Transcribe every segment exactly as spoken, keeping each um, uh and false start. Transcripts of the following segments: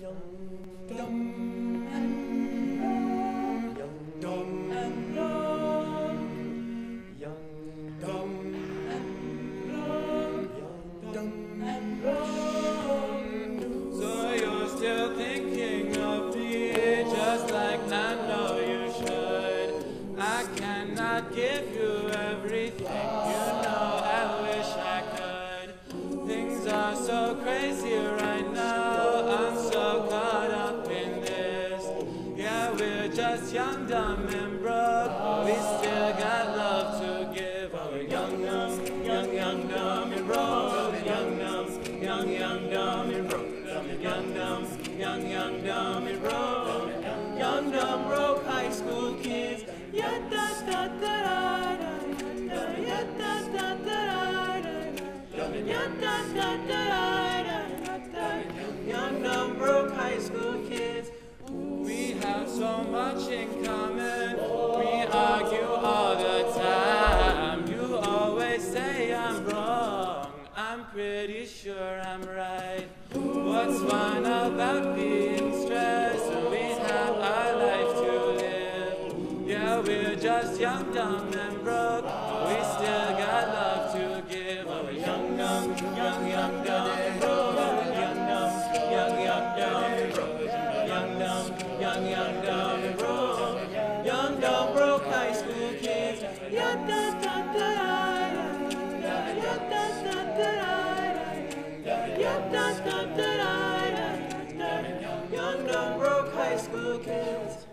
Give you everything, you know I wish I could. Things are so crazy right now, I'm so caught up in this. Yeah, we're just young, dumb and broke, but we still got love to give. Oh, we're young, dumb, young, young, dumb and broke. Young, dumb, young, young, dumb and broke. Young, dumb, young, young, dumb and broke. Young, dumb, broke high school kids. Yeah, da da da da da, yeah da da da da da, yeah da da da da da. Young, dumb, broke high school kids. We have so much in common. We argue all the time. You always say I'm wrong. I'm pretty sure I'm right. What's fun about being stressed? We have our life to live. Yeah, we're just young, dumb, and broke. We still got love to give. Oh, we're young, dumb, young, young, dumb, and broke. Young, dumb, young, young, dumb, and broke. Young, dumb, young, young, dumb, and broke. Young, dumb, broke high school kids. Yeah, da, da, da, da, da, yeah, da, da, da, da, yeah, da, da, da, da, da. Young, dumb, broke high school kids.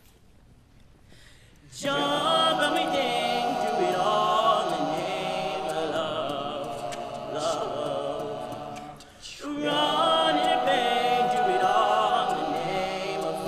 Jump everything, do it all in the name of love, love. Run and bang, do it all in the name of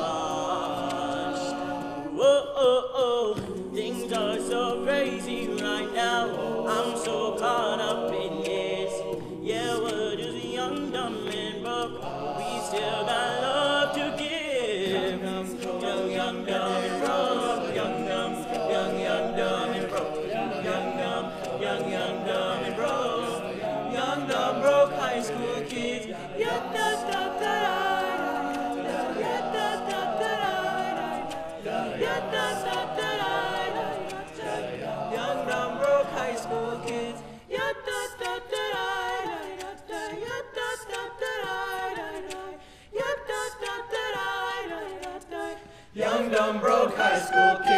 fun. Whoa, oh, oh, things are so crazy right now. I'm so caught up in this. Yeah, we're just young, dumb, and broke. We still got love to give. Young, young, dumb, and broke. Young, young, young, dumb, and broke. Young, dumb, young, young, dumb, and broke. Young, dumb, broke high school kids. Yeah, da, da, da, da, yeah, da, da, da, da, yeah, da, da, da, da. Young, dumb, broke high school kids. Yeah, da, da, da, da, yeah, da, da, da, yeah, da, da, da, da. Young, dumb, broke high school kids.